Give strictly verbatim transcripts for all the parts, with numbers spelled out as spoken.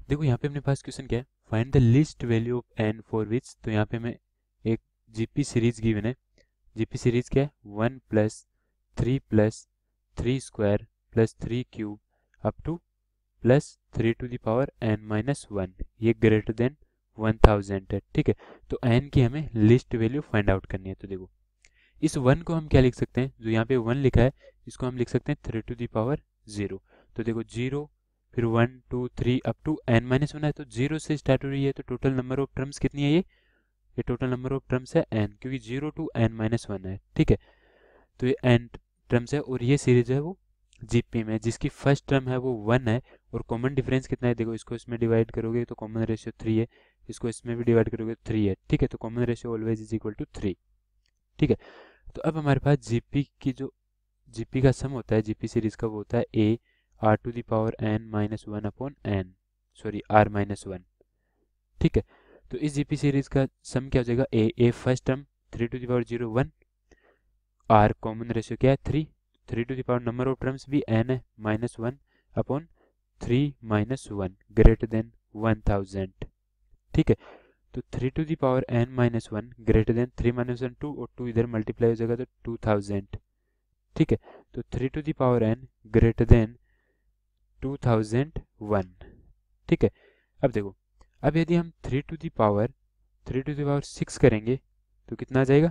देखो यहाँ पे अपने पास क्वेश्चन क्या है, find the least value of N for which. तो यहाँ पे हमें एक जीपी सीरीज गिवन है। जीपी सीरीज क्या है, one plus three plus three square plus three cube up to plus three to the power N minus one, ये greater than one thousand है। ठीक है, तो एन की हमें लिस्ट वैल्यू फाइंड आउट करनी है। तो देखो इस वन को हम क्या लिख सकते हैं, जो यहाँ पे वन लिखा है इसको हम लिख सकते हैं three to the power zero. तो देखो जीरो फिर one two three up to N minus one है, तो जीरो से स्टार्ट हो रही है, तो टोटल नंबर ऑफ टर्म्स कितनी है, ये ये टोटल नंबर ऑफ टर्म्स है एन, क्योंकि zero to N minus one है। ठीक है, तो ये एन टर्म्स है और ये सीरीज है वो जीपी में, जिसकी फर्स्ट टर्म है वो वन है और कॉमन डिफरेंस कितना है, देखो इसको इसमें डिवाइड करोगे तो कॉमन रेशियो थ्री है, इसको इसमें भी डिवाइड करोगे तो थ्री है। ठीक है, तो common ratio always is equal to three. ठीक है, तो अब हमारे पास जीपी की जो जीपी का सम होता है जीपी सीरीज का, वो होता है A R to the power N minus one upon N, sorry R minus one. ठीक है, तो इस जीपी सीरीज का सम क्या हो जाएगा, A A first term three to the power zero one, R common ratio क्या है three, three to the power number of terms भी एन है minus one upon three minus one greater than one thousand. ठीक है, तो three to the power N minus one greater than three minus one two, और two इधर multiply हो जाएगा तो टू थाउजेंड। ठीक है, तो three to the power N greater than two thousand one. ठीक है, अब देखो अब यदि हम three to the power three to the power six करेंगे तो कितना आ जाएगा,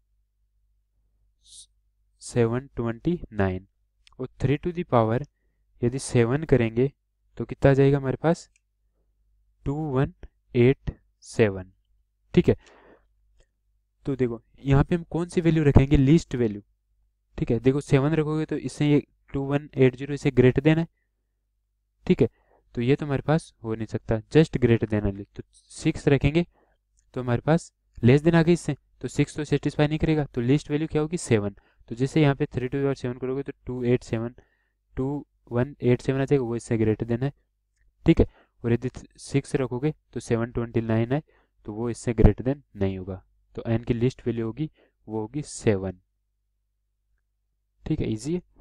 सेवन ट्वेंटी नाइन। और थ्री टू द पावर यदि सेवन करेंगे तो कितना आ जाएगा हमारे पास, टू वन एट सेवन। ठीक है, तो देखो यहाँ पे हम कौन सी वैल्यू रखेंगे, लीस्ट वैल्यू। ठीक है, देखो सेवन रखोगे तो इससे ये टू वन एट जीरो इसे ग्रेटर देन है। ठीक है, तो ये तो हमारे पास हो नहीं सकता, जस्ट ग्रेटर देन है। तो सिक्स रखेंगे तो हमारे पास लेस देन आ गई इससे, तो सिक्स तो सेटिस्फाई नहीं करेगा, तो लिस्ट वैल्यू क्या होगी सेवन। तो जैसे यहाँ पे थ्री टू सेवन करोगे तो two eight seven two one eight seven आ जाएगा, वो इससे ग्रेटर देन है। ठीक है, और यदि सिक्स रखोगे तो सेवन ट्वेंटी नाइन है, तो वो इससे ग्रेटर देन नहीं होगा। तो एन की लिस्ट वैल्यू होगी वो होगी सेवन। ठीक है, इजी है।